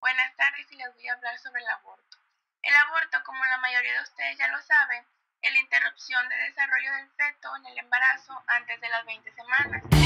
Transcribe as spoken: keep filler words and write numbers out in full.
Buenas tardes y les voy a hablar sobre el aborto. El aborto, como la mayoría de ustedes ya lo saben, es la interrupción de desarrollo del feto en el embarazo antes de las veinte semanas.